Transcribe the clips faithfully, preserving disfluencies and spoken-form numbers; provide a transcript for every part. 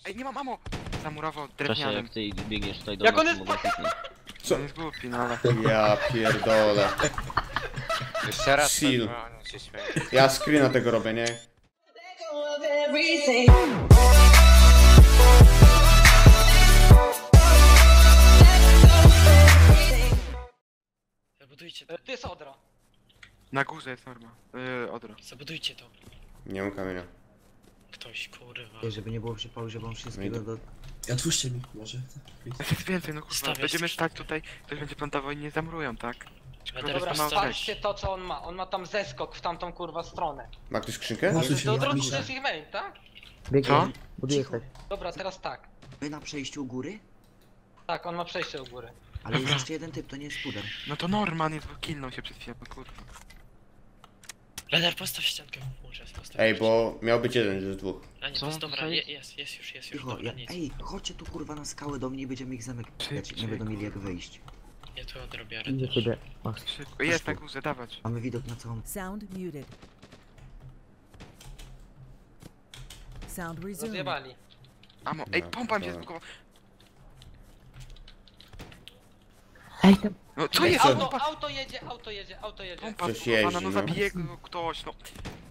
Ej, nie mam mamo! Zamurował W czasie drewnianym. jak ty biegniesz tutaj do Jak nas, on to jest mogę kliknąć. Co? On jest głupi, no ale... Ja pierdolę. Jeszcze raz, Chill. to oni się śmieją. Ja screena tego robię, nie? Zabudujcie to, E, Tu jest Odra. Na górze jest norma. Yy, odro. zabudujcie to. Nie mam kamienia. Ktoś, kurwa. Ej, żeby nie było przypału, żeby on wszystkiego do... Otwórzcie mi, może. Jest więcej, no kurwa. Stawiasz Będziemy coś. stać tutaj, ktoś będzie plantował i nie zamurują, tak? Dobra, Dobra, Dobra, no, sprawdźcie to co on ma. On ma tam zeskok w tamtą kurwa stronę. Ma ktoś skrzynkę? Masuj się, To od razu Misza. to jest ich main, tak? Co? Biegnie, buduje Cicho. ktoś. Dobra, teraz tak. My na przejściu u góry? Tak, on ma przejście u góry. Ale jest Dobra. jeszcze jeden typ, to nie jest puder. No to Norman jest, bo killnął się przed chwilą, no kurwa. Leder, postaw ściankę w murze, postaw Ej, ściankę. bo miał być jeden ze dwóch. A nie, Co? to jest dobra, Tutaj? je, jest, jest już, jest już, Cicho, dobra, ja... nic. Ej, chodźcie tu kurwa na skałę do mnie i będziemy ich zamykać. Szybciej, Nie będą mieli jak wyjść. Ja tu odrobię Idę też. ciebie, Max. Szybko, jest na górze, dawać. Mamy widok na całą... Sound muted. Sound resumed. Rozjebali. Amo, ej, No, pompa mi się dobra. zbugowała. Ej, tam... No co Ej, jest? auto, Pompa, auto jedzie, auto jedzie, auto jedzie. pompa Coś zbugowana, jeździ, no no. zabije go ktoś, no.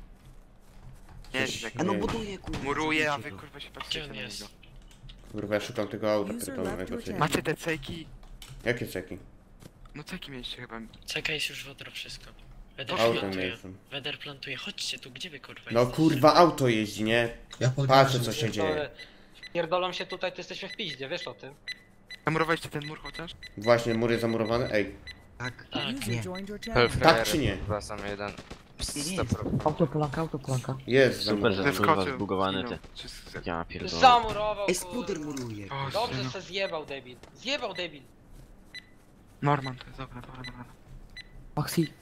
Nie, Coś- jak A no Nie. buduje kurwa. muruje, a wy zabijcie go. kurwa się Gdzie patrzycie on na jest? niego. Kurwa, ja szukam tego auta User pierdolonego. left co- your Macie te cejki? Jakie ceki? No ceki mieliście chyba. Czekaj, jest już wodro wszystko. Weder Auto plantuje, mieliśmy. Weder plantuje, chodźcie tu, gdzie wy kurwa No jesteście? kurwa, auto jeździ, nie? Ja pod Patrzę co się dzieje. Pierdolę. Pierdolą się tutaj, to jesteśmy w piździe, wiesz o tym. Zamurowaliście ten mur chociaż? Właśnie, mur jest zamurowany. Ej, Tak, Tak. User nie. joined your channel. Tak czy nie? Chyba sam jeden. Nie, nie sto jest. procent. Autopolanka, autopolanka. jest Super, zamurowany. że kurwa Zeskoczył. zbugowany zginął. ty. Czy z- Ja pierdolę. Zamurował, Ej, spuder kurwa. muruje. Boże, Dobrze no. se zjebał debil. Zjebał debil. Norman, to jest dobra, dobra, dobra. Maxi,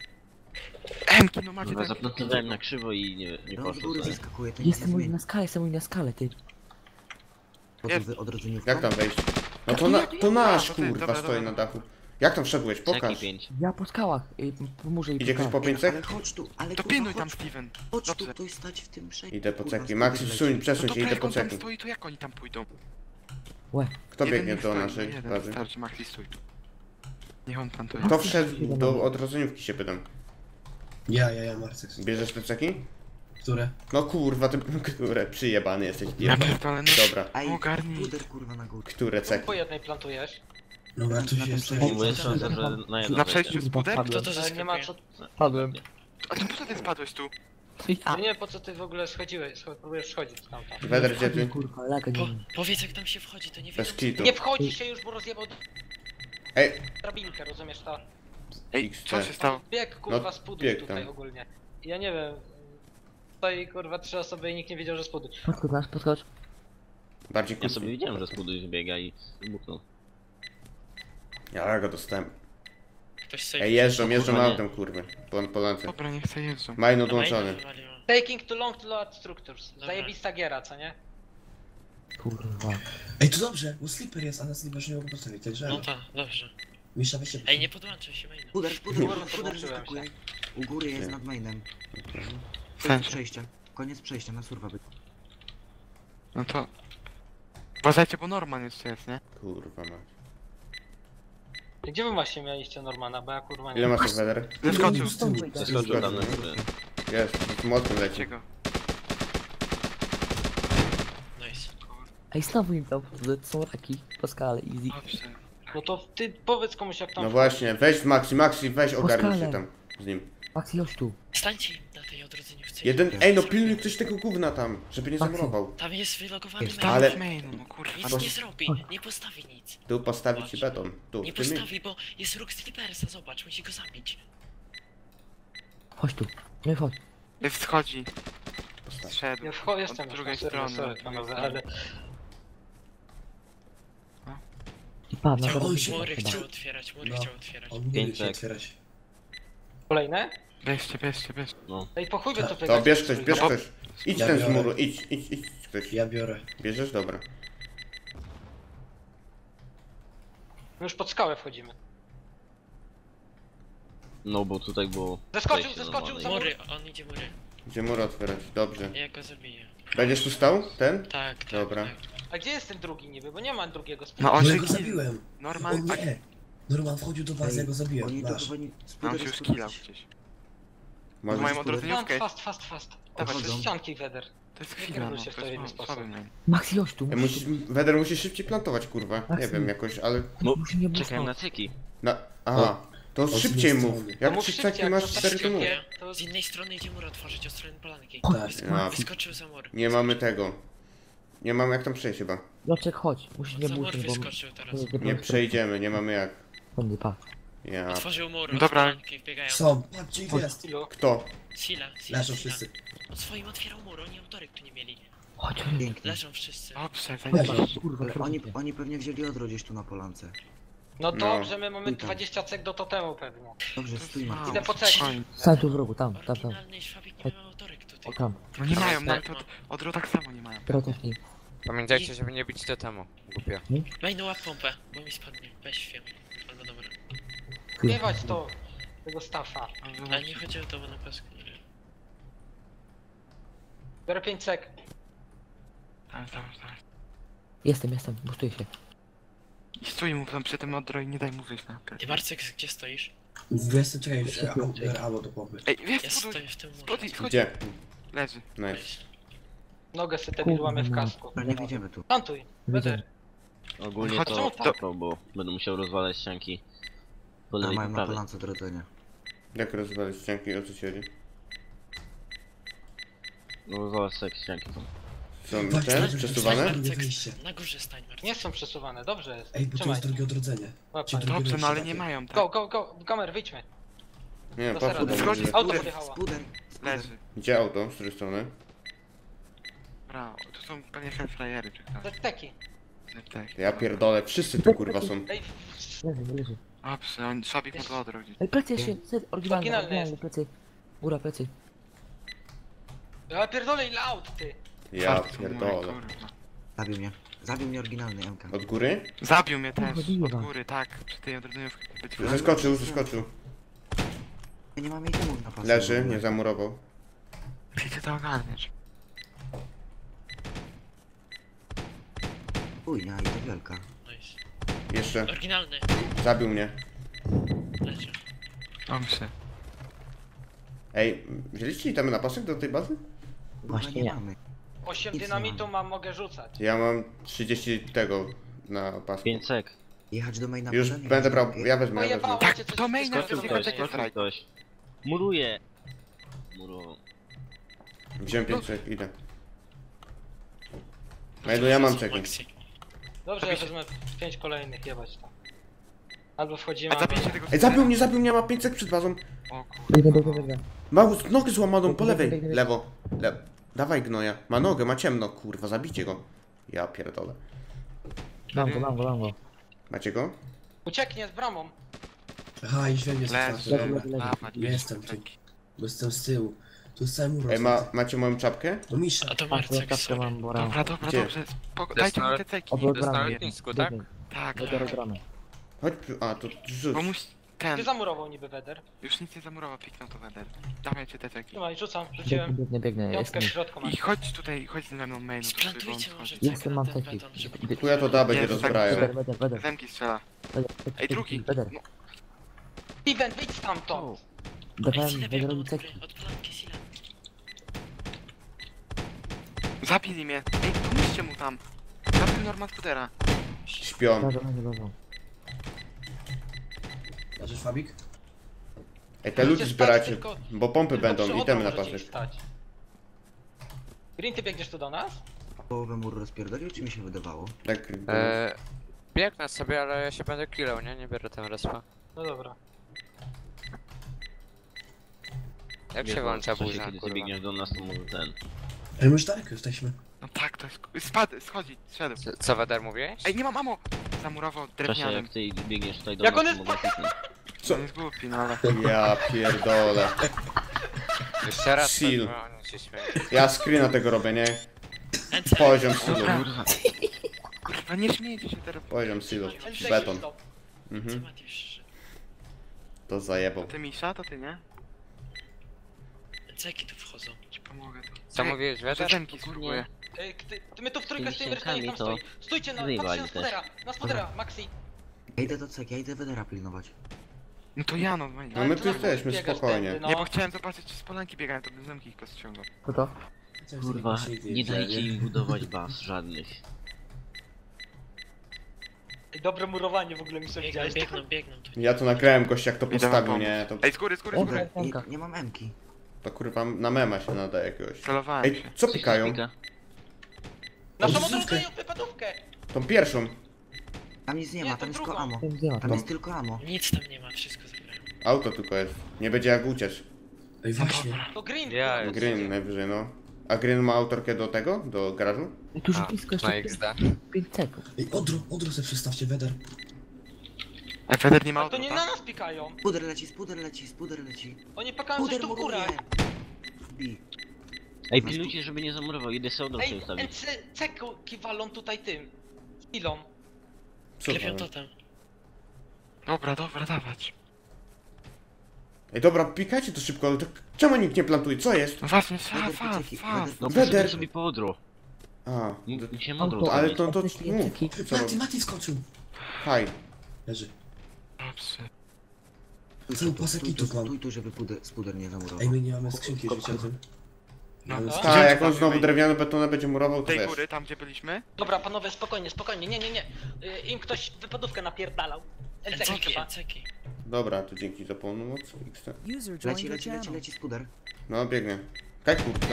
Emki, no macie Kurwa, ten... zaplantowałem na krzywo i nie, nie no z poszło góry sobie. wyskakuje, to nie Jestem mój zmieni. na skale, jestem mój na skale, ty. Jest. Od odrodzeniówką? Jak tam wejść? No to, na, to nasz to ty, kurwa dobra, stoi dobra. na dachu. Jak tam wszedłeś? Ceki Pokaż. pięć. Ja po skałach, y, po murze i Idzie po ktoś po skałach. pięć Ale cek? chodź tu, ale To kurwa, pilnuj tam, chodź, Steven. chodź tu, Dobrze. ktoś stać w tym przejściu. Idę po kurwa, ceki. spuder Maxi, leci. suń, No przesuń to się, idę jak po on tam ceki. stoi, to jak oni tam pójdą? Łe. Kto Jeden biegnie niech do stoi, naszej jeden, bazy? Starczy, Maxi, stój tu. Niech on plantuje. Kto wszedł do odrodzeniówki się pytam. Ja, ja, ja, Marcek. Bierzesz te ceki? Które? No kurwa, ty, które przyjebany jesteś. Ja pierdolę. pierdolę, no. Dobra, Ej, Ogarnij. puder kurwa na górę. które Tu ceki? po jednej plantujesz. Dobra, tu się jeszcze... Bo jeszcze sądzę, że na jedno Na przejściu jest puder? Kto to Ale nie ma co... zaskakuje? Padłem. A ty po co ty spadłeś tu? Ja. Ja nie wiem po co ty w ogóle schodziłeś, scho- próbujesz schodzić stamtąd. Weder, gdzie ty? Kurwa, laga Po, nie powiedz jak tam się wchodzi, to nie Bez wiem. kitu. Nie wchodzi się już, bo rozjebał Ej, drabinkę, rozumiesz to? Ej, X co C. się stało? Bieg kurwa No, z pudu bieg tutaj tam. ogólnie. Ja nie wiem. Stoi kurwa trzy osoby i nikt nie wiedział, że z pudu. Podskocz nasz, podskocz. bardziej Ja sobie kupi. widziałem, że z budu biega i wybuchnął. Ja go dostałem. Ktoś sobie... Ej, jeżdżą, jeżdżą Kurwa, nie. autem, kurwy. Po, po lance. Dobra, niech se jeżdżą. Main Na odłączony. maina wywaliło. Taking too long to load structures. Dobra. Zajebista giera, co nie? Kurwa. Ej, to dobrze, bo sleeper jest, a na sleeper nie mogę postawić, także... No tak, dobrze. Misza, weź się... Ej, nie podłączaj się maina. Puder, puder, Kurwa, puder, puder podłączyłem wyskakuje. U góry jest nad mainem. W Koniec sensie. przejścia. Koniec przejścia, na surwa by. No to... Uważajcie, bo Norman jeszcze jest, nie? Kurwa mać. Gdzie wy właśnie mieliście Normana, bo ja kurwa nie Ile wiem. masz Weder? Zeskoczył. Z tyłu. Zeskoczył tam na górę. Jest, mocno leci. Lecie go. Nice. Ej, znowu im to, to są raki po skale, easy. Dobrze. No to ty powiedz komuś jak tam No właśnie, weź w Maxi, Maxi, weź ogarnij się skale. tam z nim. Maxi, chodź tu. Stańcie na tej odrodzeniówce. Jeden, ej no pilnuj ktoś tego gówna tam, żeby nie Maxi. zamurował. Tam jest wylogowany Jest. main. Ale- Ale... Mainu, no kurwa. Nic Bo- nie zrobi, Chodź. nie postawi nic. Tu postawić ci beton, tu, Nie w tym miejscu. postawi, bo jest róg Slippersa, zobacz, musi go zabić. Chodź tu. No i chodź. Wschodzi. Postaw. Zszedł. Ja wcho- jestem Od już drugiej na serwer, strony. sorry, od panowie, drugiej ale... I padł na Chciał- dole. oj, się- Mury chyba. chciał otwierać, mury No. chciał otwierać. On nie Pięć się cek. otwierać. Kolejne? Bierzcie, bierzcie, bierzcie. No. Ej, po chuj wy to To wygrać. bierz ktoś, bierz No. ktoś. Idź Ja ten z biorę. muru, idź, idź, idź ktoś. Ja biorę. Bierzesz? Dobra. My już pod skałę wchodzimy. No bo tutaj było... Zeskoczył, przejście zeskoczył, normalne. za- Mury, on idzie mury. Gdzie mur otwierać? Dobrze. Ja go zabiję. Będziesz tu stał? Ten? Tak, tak. Dobra. Tak. A gdzie jest ten drugi niby? Bo nie ma drugiego No spina. on No się ja go kill. zabiłem. O Normal, tak. nie. Norman wchodził do bazy, ja go Oni zabiłem. to Masz. chyba nie... No on Spider się już jest killał kurwa- gdzieś. Możesz mają spróbować? odrodzeniówkę. Fast, fast, fast, fast. Dawaj, Przez Chodzą. ścianki, Weder. To jest Nie chwila, no. kieruj się w To to w jest inny no, sposób. słaby main. Maxi, chodź tu. Ej, musisz, Weder musi szybciej plantować, kurwa. Nie Maxi. wiem, jakoś, ale... No, Musi nie czekałem na błysnąć. cyki. Na... Aha. To z szybciej innej mów. strony. To Jak mów trzy szybciej, ceki jak masz, zostawisz cztery to mów. takie, to Z innej strony idzie mur otworzyć od strony polanki. Tak. A, Wyskoczył za mur. nie mamy tego. Nie mamy jak tam przejść chyba. Loczek, chodź. Musisz nie Za mur błysnąć, bo... wyskoczył teraz. Nie przejdziemy, nie mamy jak. Nie, pa. Ja... Otworzył mur, Dobra. Dobra. Polanki, wbiegają. Są. Patrzcie ich jest. Ilu? Kto? Sila, Sila, Leżą Sila. wszyscy. On swoim otwierał mur, oni autorek tu nie mieli. Chodź, Pięknie. Leżą wszyscy. Dobrze, Leży. zajebiście. kurwa, Ale oni, kurwa. oni pewnie wzięli odro gdzieś tu na polance. No No. dobrze, my mamy Stój tam. dwadzieścia cek do totemu pewnie. Dobrze, stój No, Marcin. Idę po ceki. spokojnie. Stań tu w rogu, tam, tam, tam. Oryginalny szwabik nie ma autorek O, tutaj. tam. No nie mają, Tak, nawet od, odro tak samo nie mają. Teraz też nie. Pamiętajcie, żeby nie bić to temu. Głupio. Main łap pompę, bo mi spadnie. Weź świem. Albo dobra. Śpiewać to. Tego staffa. Ale nie chodzi o to, bo na pasku nie wiem. Biorę pięć cek. Tam, tam, tam. Jestem, jestem, bustuję się. I stój mu tam przy tym odro i nie daj mu wyjść na Ty Marcek, gdzie stoisz? Jestem, czekaj, jeszcze biorę ammo do pompy. Ej, Ja jest, stój, stoję w tym murze. stój, stój. Gdzie? Leży. Nice. Nogę sobie debil łamie w kasku. Ale nie wyjdziemy tu. Plantuj. Weder. Ogólnie Chodź, to czemu tak? spoko, bo będę musiał rozwalać ścianki. Po A lewej i mają po na prawej. polance odrodzenia. Jak rozwalić ścianki, o co ci chodzi? No rozwalać sobie ścianki są. Są Patrz, te? patrz, Przesuwane? patrz. Drugie wyjście. Na górze stań, Marcek. Nie są przesuwane, dobrze jest. Ej, bo to Trzymaj. jest drugie odrodzenie. Łapaj. Czy drugie Dobrze, no ale wyjście nie takie. mają, tak. Go, go, go. Gamer, wyjdźmy. Nie, Do po seradu. co? Wchodzi- Auto Spuder. podjechało. Spuder. Leży. Gdzie auto? Z której strony? Brawo, to są pewnie frajery czy ktoś. Te teki. Tak. Ja pierdolę, wszyscy tu kurwa są. Ej, Leży, leży. Dobrze, on szabik mu to odro gdzieś. Ej, plecy jeszcze, set, oryginalny, Oryginalny oryginalny, jest. plecy. Góra, plecy. ja pierdolę ile aut, ty. Ja Twardy są moje, pierdolę. kurwa. Zabił mnie. Zabił mnie oryginalny M K. Od góry? Zabił mnie też, Chodziło od wam. góry, tak. Przy tej odrodzeniówce. Być Zeskoczył, zeskoczył. Ja nie mam jej temu na pasku. Leży, nie zamurował. Ty to ogarniesz. Ujnia i to wielka. Nice. Jeszcze. Oryginalny. Zabił mnie. Leży. Dobrze. Ej, wzięliście itemy na pasek do tej bazy? Kurwa, Właśnie nie nie. mamy. osiem Nic nie dynamitu mamy. mam, mogę rzucać. Ja mam trzydzieści tego na pasku. pięć sek. Jechać do maina Już potem, będę jechać brał, do drugiej. ja wezmę, ja Pojebało wezmę. Tak, cię, coś to maina, wszystko to jest tylko zrobione. takie fraj. Ktoś. Muruje. Murował. Wziąłem pięć czek, idę. Ej, no ja mam Są czeki. Maxi. Dobrze, ja wezmę pięć kolejnych, jebać tam. Albo wchodzimy, A albo... zabijcie tego Ej, zabił mnie, zabił mnie, ma pięć czek przed bazą. O kurwa. Biegnę, biegnę, biegnę. Ma us- nogę złamaną po lewej, lewo. Le Dawaj gnoja. Ma nogę, ma ciemno, kurwa, zabijcie go. Ja pierdolę. Mam go, mam go, mam go. Macie go? Ucieknie z bramą. Aha, i dźwięk jest Leży, otwarty, dobra. leży, leży. dawać, Jestem tu. Bo jestem z tyłu. Tu jest cały mur Ej, ma, otwarty. macie moją czapkę? No Misza. A to Patrz, Marcek, czapkę sorry. mam, bo rano. Dobra, dobra, Gdzie? dobrze. Spoko... To jest Dajcie mi na- te ceki. Obok To jest na bramy. lotnisku, tak? Biegnij. Tak, Dopiero tak. bramy. Chodź, a to rzuć. Bo musi... Ten... Ty zamurował niby Weder. Już nic nie zamurował, piknął to weder. Dawajcie te ceki. Trzymaj, rzucam, Biegnę, rzuciłem. biegnę, biegnę, Piątka jestem. w środku masz. I chodź tutaj, chodź ze mną mainu. Splantujcie może Jestem, mam ten ceki. beton, żeby nie Chuja to da, będzie Jest, rozbrają. Weder, weder, weder. Zemki strzela. weder, Ej, drugi. Weder. No, Steven, wyjdź stamtąd! Dawałem Sile biegną wederowi od góry, ceki. od polanki Sile. zabili mnie. Ej, pomóżcie mu tam. Zabił Norman Skutera. Śpią. Leżą, leżą, leżą. Znaczy Fabik? Ej, te ludzie Możecie zbieracie, stać tylko- bo pompy Tylko będą, przy itemy odro na możecie pasek. stać. Green, ty biegniesz tu do nas? Połowę mur rozpierdolił, czy mi się wydawało? Tak, Eee, biegnę sobie, ale ja się będę killał, nie? Nie biorę ten respa. No dobra. Jak Wiesz, się włącza w sensie, burza, Kiedy ty kurwa? biegniesz do nas, to może ten. Ej, my już daleko jesteśmy. No tak, to jest... Spadł, schodzi, szedł. Co- Co Weder mówiłeś? Ej, nie mam mamo! Zamurował W czasie drewnianym. jak ty biegniesz tutaj do Jak nas, on to jest mogę kliknąć. Co? On jest głupi, no ale... Ja pierdolę. Jeszcze raz, Seal. bo oni się śmieją. Ja screena tego robię, nie? N C. Poziom silu. Kurwa. Kurwa, nie śmiejcie się teraz. Poziom silu. N C Beton. stop. Mhm. Matiusz, To zajebał. Ty Misza, to ty nie? N C tu wchodzą. Ci pomogę tu. Co mówiłeś, Że Weder? zemki spróbuję. Ej, ty, ty, my tu w trójkę Tymi stoimy, reszta niech tam ściankami stoi. Stójcie na, zrywali patrzcie na też. spodera, na spodera, Maxi. Ja idę do cek, ja idę Wedera pilnować. No to ja no. no. No my to tu na jesteśmy, biegasz spokojnie. tędy, Nie, no. bo chciałem zobaczyć, czy z polanki biegają, to bym zemki ich ściągał. Co to? Kurwa, nie dajcie im budować baz żadnych. Ej, dobre murowanie w ogóle mi sobie Biegną, widziałeś. biegną, biegną tu. Ja tu nagrałem gościa, jak to Idę wam postawił, pomóc. nie? To, Ej, z góry, z góry, z O, góry. tak. Nie, nie mam emki. to kurwa na mema się nada jakiegoś. Celowałem Ej, się. co pikają? Pika. Naszą Odrzucę. odrodzenie wypadówkę! Tą pierwszą. Tam nic nie Nie, ma, to tam jest tylko drugą. amo. Nie wiem, Tam jest tylko amo. Nic tam nie ma, wszystko zabrałem. Auto tylko jest. Nie będzie jak uciec. Ej, właśnie. To green, Ja kurwa, jest. Green najwyżej, no. A Green ma autorkę do tego? Do garażu? I tu już A, blisko na jeszcze X D. pięć sekund. Ej, odro, odro se przystawcie, Weder. Ej, Feder nie ma Ale to auto, nie tak? na nas pikają. Puder leci, spuder leci, spuder leci. Oni pakają coś Puder tu w muruje. górach. Bi. Ej, pilnujcie, żeby nie zamurował, idę sobie od Ej, ustawić. N C C walą tutaj tym. Chwilą. Co Klepią to? totem. Dobra, dobra, dawać. Ej, dobra, pikajcie to szybko, ale to czemu nikt nie plantuje? Co jest? No właśnie, fa, Weder, fa, pocieki, fa. Weder, No Weder. poszedłem sobie po odro. A, Musiałem Auto, odro ale zrobić. to, to, Języki, mów, języki. co Mati, robi? Mati skoczył. Haj. Leży. Dobrze. Cały pasek Stój tu, kitów mam. stój tu, żeby puder, spuder nie zamurował. Ej, my nie mamy skrzynki, wiecie o tym? No. Mamy No. skrzynki. Tak, jak on znowu drewniany betonem będzie murował, to Tej wiesz. góry, tam gdzie byliśmy? Dobra, panowie, spokojnie, spokojnie. Nie, nie, nie. Y, Im ktoś wypadówkę napierdalał. N C Enceki, chyba. enceki. Dobra, to dzięki za pomoc. X T. User joined Leci, your leci, leci, channel. leci spuder. No, biegnie. Kaj kurtka.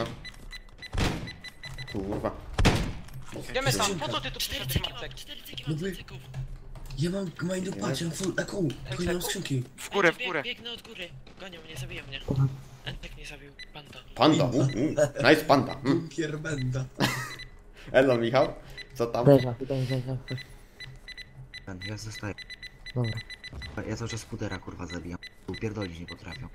Kurwa. Idziemy tam, Skrzynka. po co ty tu Cztery przyszedłeś, ceki Marcek? mam, cztery ceki No mam, wy- ceków. Ja mam gmindu, patrz, ja mam full echo. Tylko nie mam skrzynki. W górę, w Bieg- górę. Biegnę od góry. Gonią mnie, zabiją mnie. Entek mnie zabił, panda. Panda, u, u. Nice panda. Mm. Bunkier benda. Elo, Michał. Co tam? Daj, daj, daj, daj, daj. Ten, ja zostaję. Dobra. Ja cały czas spudera kurwa zabijam. Upierdolić nie potrafią.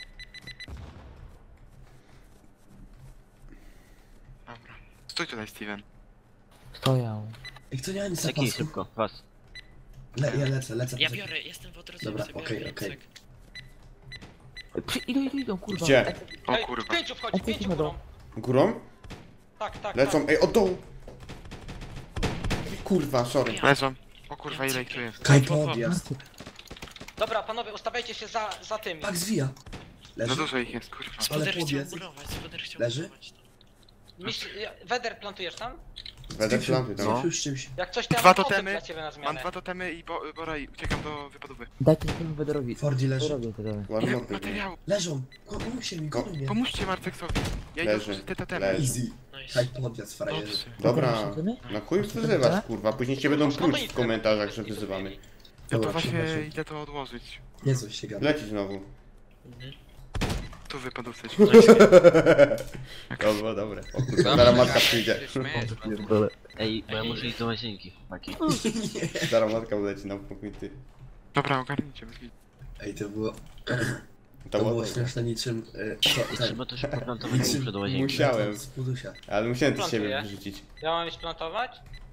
Dobra. Stój tutaj, Steven. Stoją. Ej, kto nie ma nic na Ceki, pasku? szybko, was. Le, ja lecę, lecę. Ja po biorę, jestem w odrodzeniu, Dobra, zabieram okej, jeden okej. cek. Przy, idą, idą, idą, kurwa. Gdzie? Ej, O Ej, kurwa. pięciu wchodzi, Ej, pięciu no górą. Górą? Tak, tak, Lecą. tak. Ej, od dołu. Kurwa, sorry. Leżą. O kurwa, ile ich tu jest. Kaj O, o, o. podjazd. Dobra, panowie, ustawiajcie się za, za tym. Pak zwija. Za Leży. dużo ich jest, kurwa. Ale Spoder chciał powiedz. murować, spoder chciał Leży? murować. No. Miś, Weder, plantujesz tam? Będę plantuj tam. No. Już czymś. Jak coś to ja Dwa mam totemy. totemy. Dla ciebie na Mam zmianę. dwa totemy i bo, Bora i uciekam do wypadówy. Dajcie temu Wederowi. Fordi leży. Robię to dalej. Ładny Ile mopy. materiału? Leżą. Pomóżcie mi, Ko- gonią mnie. Pomóżcie Marceksowi. Ja idę Leży, otworzyć te totemy. leży. Easy. Nice. Kaj podjazd, frajerzy. Dobrze. Dobra. Dobra, Na chuj wyzywasz, kurwa. Później cię będą pluć w komentarzach, że wyzywamy. Ja Dobra, to właśnie przepraszam. idę to odłożyć. Nie coś się gada. Leci znowu. Mhm. Tu wypadówce ci. Dobra, dobra. O kurwa, zaraz matka przyjdzie. Ej, bo ja muszę iść do łazienki, chłopaki. Zaraz matka leci na pokój, ty. Dobra, ogarnijcie. bez widzenia. Ej, to było, To to było było śmieszne niczym... y, to- I ten. trzeba to szybko plantować, Nic- muszę do łazienki. Musiałem. Z Pudusia. Ale musiałem to z siebie Plantuję. wyrzucić. Ja mam iść plantować?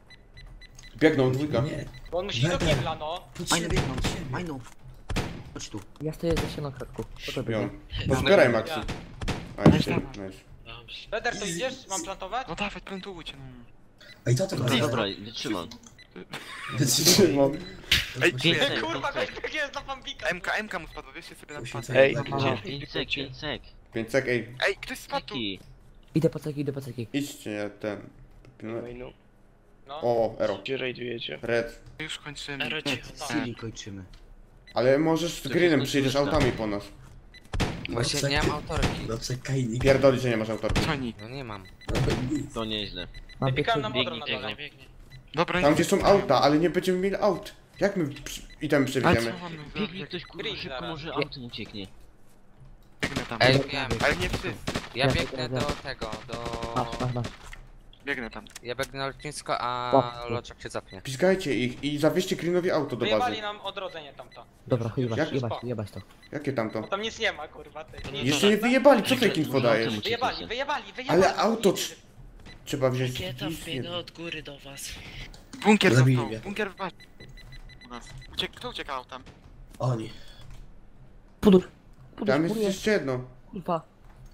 Biegną dwójka. Nie. Bo on musi do Weder. kibla, no. Pod Majno siebie, biegną, pod siebie. Majno. Chodź tu. Ja stoję za ścianą kratku. Po to Bią. biegę. Pozbieraj Maxi. A, nie się. Nice. Dobrze. Weder, to idziesz? Mam plantować? No dawaj, plantujcie, no. Ej, to to No dobra, wytrzymam. Trzymam. Ej, Pięć ej, sek, Kurwa, pięć gość jest na bambika. M K, M K mu spadło, wierzcie sobie na Uświęcaj. spadł. Ej, pięć sek, pięć sek. Pięć sek, ej. Ej, ktoś spadł tu. Ceki. Idę po ceki, idę po ceki. Idźcie, ja ten. No. O, Ero. Gdzie rajdujecie? Red. Już kończymy. Ero cicho. Cili kończymy. Ale możesz z Greenem przyjdziesz autami po nas. Właśnie nie mam autorki. No czekajnik. Pierdoli, że nie masz autorki. Co oni? No nie mam. To nieźle. Mam Pikają pięć nam odro na Biegnie, dole. biegnie, biegnie. Dobra, Tam nie gdzie są auta, ale nie będziemy mieli aut. Jak my przy... i tam Ale przewieziemy? co mamy Biegnij zrobić? ktoś kurwa Green szybko, zaraz. może autem ucieknie. Biegnę tam. Ej, wiem. Ale nie wszyscy. Ja Ja biegnę biegnę. do tego, do... Masz, masz, masz. Biegnę tam. Ja biegnę na lotnisko, O. a Loczek się zapnie. Pizgajcie ich i zawieźcie Greenowi auto do bazy. Wyjebali nam odrodzenie tamto. Dobra, chuj, jebać, Jak- jebać, jebać to. Jakie tamto? Bo tam nic nie ma, kurwa. Ty. Nie, Jeszcze nie wyjebali, co fake info Może dajesz? autem Wyjebali, uciekniecie. wyjebali, wyjebali. Ale auto trz... Trzeba wziąć... Rakieta nic nie- wbiega od góry do was. Bunkier Zabili został. mnie. Bunkier w bazie. U nas. Uciek... Kto uciekał tam? Oni. Pudur. Pudur, Tam jest kurwa. jeszcze jedno. Kurwa.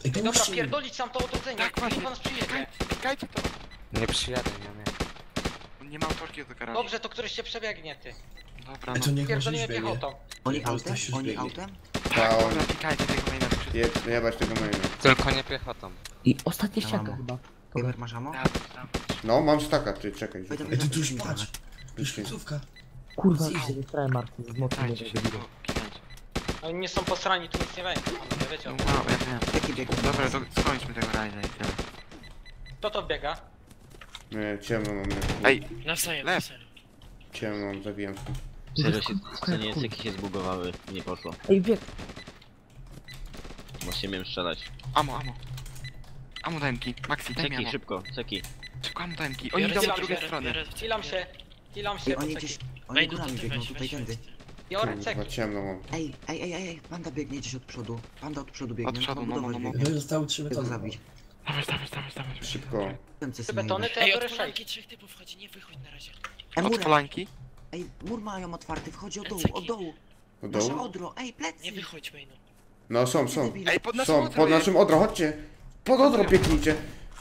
Ej, Dobra, pomóżcie mi. pierdolić tam to otoczenie. Tak, właśnie. Kurwa nas przyjedzie. Klikajcie to. Nie przyjadę, nie, nie. On nie ma autorki do garażu. Dobrze, to któryś się przebiegnie, ty. Dobra, Ej, no. to niech może Pierdolimy już biegnie. piechotą. Oni Niech autem? ktoś już Oni biegnie. autem? Ta, on Dobra, klikajcie tego maila. je, jebać tego maila. Tylko nie piechotą. I ostatnia Ja ścianka mam. chyba. Gamer, masz ammo? Dawaj, dawaj. No, mam staka, ty, czekaj. Ej, dawaj, Ej, tu dawaj, już mi patrz. dawaj. Tu już końcówka. Kurwa, Zjeść. idzie, nie Martin, z mocy nie Klikajcie się, będzie. tylko klikajcie. Oni nie są posrani, tu nic nie będzie. Panowie, wiecie o No, tym. wow, ja wiem. Jaki bieg? Dobra, to skończmy tego rajda i tyle. Kto to biega? Nie, ciemno mam, nie. Ej, Nawzajem, Lew. nawzajem. Ciemno mam, zabijam się. Serio się, scenie ceki się zbugowały i nie poszło. Ej, bieg! Właśnie miałem strzelać. amo, amo. Amo dajemki. Maxi, daj mi Ceki, amo. szybko, ceki. Szybko amo dajemki. Oni Biorę idą ceki, od drugiej biorę, strony. biorę, Healam się. Healam się, Ej, oni poczekaj. gdzieś... Oni Wejdę górami tutaj, biegną, weź, tutaj weź, tędy. weź. Biorę Kurwa, ceki. ciemno mam. Ej, ej, ej, ej, ej, panda biegnie gdzieś od przodu. Panda od przodu biegnie. Od przodu, trzeba no, no, budować no, no. biegnie. No, zostały trzy Tego betony. zabić. Dawaj, dawaj, dawaj, dawaj. Szybko. Wiem, co Te jest betony to ja Ej, biorę od sześć. polanki trzech typów wchodzi, nie wychodź na razie. Ej, Od mur, Polańki. ej, mur mają otwarty, wchodzi od dołu, Ceki. od dołu. Od Nasza dołu? odro, ej, plecy. Nie wychodź, Mainu. No, są, są. Ej, pod naszym Są, odrą pod jest. naszym odro, chodźcie. Pod odro biegnijcie.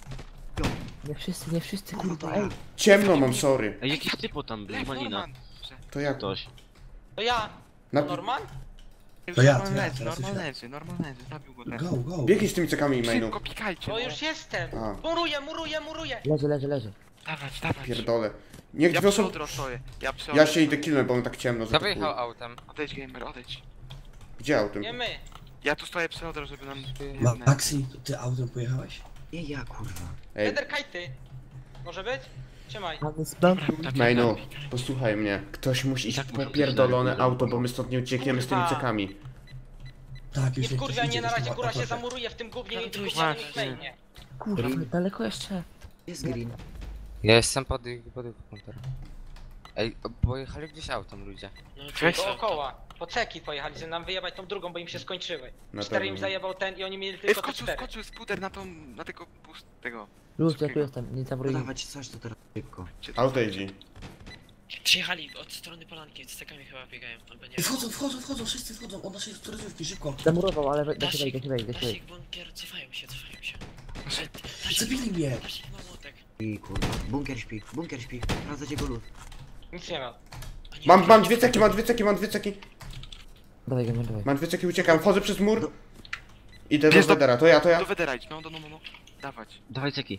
Nie wszyscy, nie wszyscy, O, kurwa, to ej! ja. Ciemno mam, sorry. Ej, jakiś typo tam był, Lew, malina. Norman. Dobrze. To jak? Ktoś. To ja. Na... Norman? To ja, Normal to ja, leży, teraz normal już ja. leży, normal leży. Zabił go ten. Go, go. Biegnij z tymi cekami i mainu. Szybko pikajcie. To No. już jestem. A. Muruję, muruję, muruję. Leży, leży, leży. Dawać, dawać. Pierdolę. Niech Ja dwie przy osoby... odro stoję. Ja przy Ja odro się idę stoję. killnąć, bo mam tak ciemno, że Kto to wyjechał chuj. autem? Odejdź gamer, odejdź. Gdzie autem? Nie my. Ja tu stoję przy odro, żeby nam... Ma, Maxi, to ty autem pojechałeś? Nie ja, kurwa. Ej, Feder kajty. Może być? Trzymaj. Mamy splantu. Mainu, posłuchaj mnie. Ktoś musi iść Tak muszę popierdolone być, auto, bo my stąd nie uciekniemy z tymi Kurwa. cekami. Tak, Nie już niech wkurwia ktoś mnie idzie, na już razie, ma- góra się proszę. zamuruje w tym gównie i Plantujcie, gównianym właśnie. klejmie. Kurwa, daleko jeszcze. Jest green. Ja jestem pod ich, pod ich kontorem. Ej, pojechali gdzieś autem ludzie. No, Cześć. to Dookoła. Po ceki pojechali, żeby nam wyjebać tą drugą, bo im się skończyły. Na Cztery im pewno. zajebał ten i oni mieli Ej, tylko te skoczył, cztery. skoczył skuter na tą... na tego pustego. Luz, ja tu jestem, nie No zawrócił. dawać coś, to teraz szybko. Auto jeździ. Przyjechali od strony Polanki, z tekami chyba biegają, albo nie. Ej, wchodzą, wchodzą, wchodzą, wszyscy wchodzą od naszej storezówki, szybko. Zamurował, ale we- da się Dasik, wejść, da się wejść, da się wejść. Dasik, bunkier, cofają się, cofają się. Zabili mnie. Dasik ma młotek. I kurwa. Bunkier śpi, bunkier śpi. Sprawdzacie go lód. Nic nie ma. Oni Mam, mam dwie ceki, mam dwie ceki, mam dwie ceki. Dawaj, gamer, dawaj. Mam dwie ceki, uciekam, wchodzę przez mur. Do- Idę do Wiesz, do- Federa, to ja, to ja. Do Wedera idź, no, no, no, no, no. Dawać. Dawaj ceki.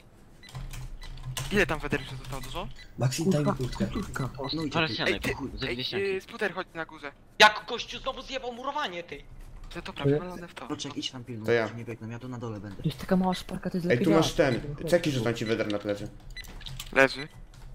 Ile tam Weder już zostało dużo? Maxi, daj mi Kurwa, kurtkę. kurwa. No i Parę ty. sianek, Ej, ty, chuj, ze ej, dwie yy, ścianki. Sputer chodź na górze. Jak gościu znowu zjebał murowanie, ty. To dobra, Ale- wywalone w to. Roczek, idź tam pilnuj, To ja. nie biegną, ja tu na dole będę. To jest taka mała szparka, to jest Ej, lepiej tu masz ja. ten. Ceki rzucam ci Feder na plecy. Leży.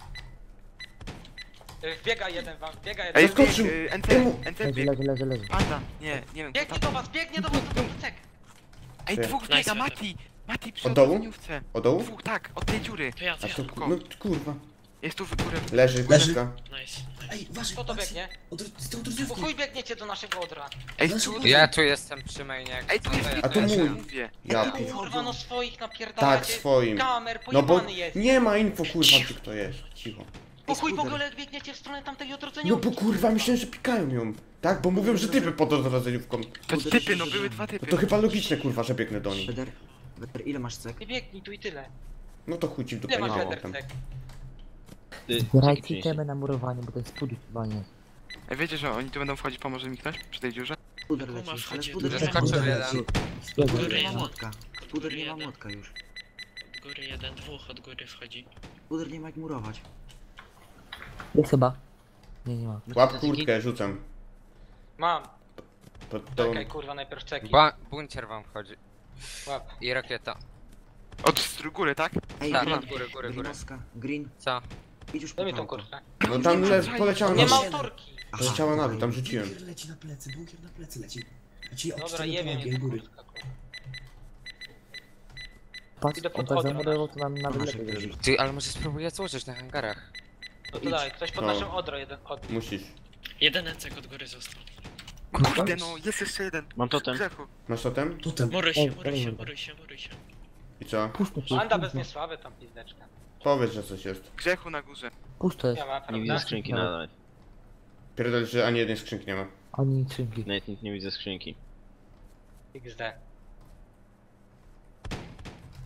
Y, Wbiega jeden wam, biega jeden. Ej, skoczył. bieg, y, N C, Emu. N C Leży, bieg. leży, leży, leży. Panda, nie, nie wiem. kto Biegnie tam- do was, biegnie do was, do tych cek. Ej, Ty. dwóch Nice, biega, Weder. Mati! Mati przy Od dołu? odroniówce. Od dołu? Dwóch, tak, od tej dziury. To ja, to A ja. to, Szybko. no kurwa. Jest tu w górę. Leży, Leży. kurka. Nice, nice. Ej, uważaj, Kto to Maxi. biegnie? Od, z tą Po storezówki. chuj biegniecie do naszego odra. Ej, Leży, tu, leży. Ja tu jestem przy mainie. jak ej, tu co, jest ja A bieg, to tu mój. jestem. mówię. Ja. Ej, Kurwa, wchodzą. no swoich Tak, napierdalacie. swoim. Kamer, No bo pojebany jest. nie ma info, kurwa, gdzie kto jest. Cicho. Po chuj w skuter. ogóle biegniecie w stronę tamtej odrodzenia. No bo kurwa, myślałem, że pikają ją. Tak, bo mówią, że typy pod odrodzeniówką. To typy, no były dwa No typy. to chyba logiczne, kurwa, że biegnę do nich. Feder, Feder, ile masz cek? Nie biegnij tu i tyle. No to chuj ci w Ile dupę, nie masz mam Feder tam. cek? Ty, ceki Zbierajcie przynieś. temy na murowanie, bo ten spód chyba nie jest. Ej, wiecie, że oni tu będą wchodzić, pomoże mi ktoś? Przy tej dziurze? Spuder Guma leci, ale wchodzi. spuder Zaskoczył nie ma jeden. młotka. Spierdol. Spuder nie ma Góry. młotka. Spuder nie ma młotka już. Od góry jeden, dwóch od góry wchodzi. Spuder nie ma jak murować. Jest chyba. Nie, nie ma. Łap kurtkę, rzucam. Mam. Pod tą... Czekaj, kurwa, najpierw ceki. Ba buncier wam wchodzi. Łap. I rakieta. Od str- góry, tak? Ej, Tak, green, od góry, góry, góry. greenowska, green, Co? idź już po Daj mi tą pałkę. kurtkę. No tam le... poleciała Nie na ma dół. autorki. Aha, Poleciała na dół, tutaj. tam rzuciłem. Bunkier leci na plecy, bunkier na plecy leci. Leci od Dobra, strony jebie Polanki, mnie od ta góry. kurtka, kurwa. Patrz, Idę on pod tak odro, zamurował, to nam nawet Nasze lepiej wieży. zrobi. Ty, ale może spróbuję złożyć na hangarach. No to daj, ktoś pod No. naszym odro jeden od. Musisz. Jeden encek od góry został. Kurde, no, jest jeszcze jeden. Mam totem. Grzechu. Masz totem? Totem. Muruj się, Ej, muruj ej, się, ej. muruj się, muruj się. I co? Pusto tu Anda jest, bez pusto. niesławy tam pizdeczka. Powiedz, że coś jest. Grzechu na górze. Pusto jest. Nie ma, Nie widzę prawda? skrzynki No. nadal. Pierdol, że ani jednej skrzynki nie ma. Ani skrzynki. Nawet nie, nie widzę skrzynki. X D.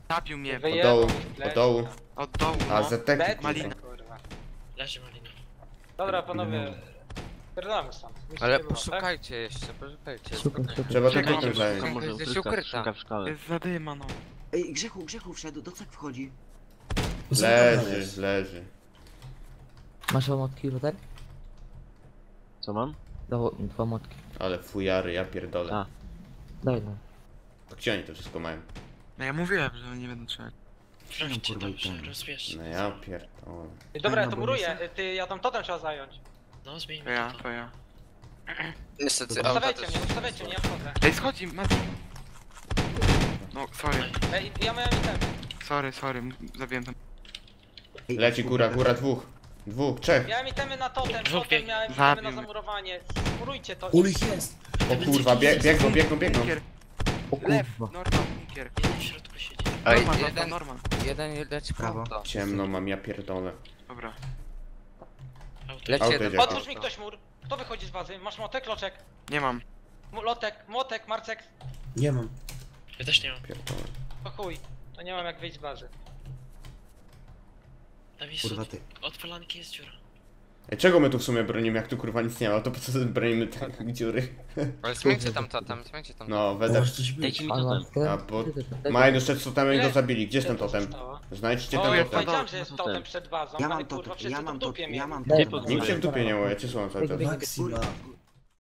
Zabił mnie. Wyjebał dołu, mi od flash. dołu. Od dołu, A no. zetek Bety, Malina. kurwa. Leży malina. Dobra panowie, pierdolamy stąd. Nic Ale nie było, tak? poszukajcie jeszcze, poszukajcie. Szukam, szukam. Trzeba Czekaj, to potem zająć. To może Jesteś ukryta, ukryta. szuka w szkole. Jest zadyma, no. Ej, Grzechu, Grzechu wszedł, do cek wchodzi. Leży, leży. Masz omotki, Loder? Co mam? Do, dwa motki. Ale fujary, ja pierdolę. A. Daj no. Gdzie oni to wszystko mają? No ja mówiłem, że oni nie będą trzymać. Sprawdźcie kurwa, i dobrze, ten. rozbierzcie. No ja pierdolę. Ej, Dobra, ja Fajna to muruję, bonisa. ty, ja tam totem trzeba zająć. No, To zmieńmy ja, to. to ja. Niestety, auta Ustawiajcie też. mnie, ustawiajcie mnie, ja wchodzę. Ej, schodzi, Mati. No, sorry. Ej, ja miałem item. Sorry, sorry, zabiłem tam. Ej, Leci góra, góra dwóch. Dwóch, trzech. Miałem itemy na totem, Dwóch totem biegnie. miałem itemy Zabił na mnie. zamurowanie. Murujcie to. Ul ich jest! O kurwa, bieg, biegną, biegną, biegną. Bunkier. O Lew, kurwa. Norman, bunkier. Jeden w środku siedzi. Ej, Norman, Norman, jeden, Norman. jeden leci Prawo. prawo. Ciemno mam, ja pierdolę. Dobra. Auto. Leci Auto jeden jedzie. Otwórz mi ktoś mur. Kto wychodzi z bazy? Masz motek, loczek? Nie mam. Mu- Lotek, młotek, marcek. Nie mam. Ja też nie mam. Pierdolę. To chuj. To nie mam jak wyjść z bazy. Tam jest Kurwa od, ty. od polanki jest dziura. Ej, czego my tu w sumie bronimy, jak tu kurwa nic nie ma, to po co bronimy te dziury? Ale zmieńcie tam totem, zmieńcie tam. No, To Weder. może coś być. Dajcie mi Ale totem. mam tyle- A, bo- tyle- tyle- Mają jeszcze z totemem i go Ile? zabili. Gdzie jest ten Ile totem? zostało? Znajdźcie O, ten ja jest totem. powiedziałem, że jest totem. totem przed bazą, Ja ale mam kurwa totem, wszyscy ja to mam w dupie totem, ja mieli. mam Daj, totem. Nikt się w dupie nie ma, ja cię słucham cały czas. Maxima.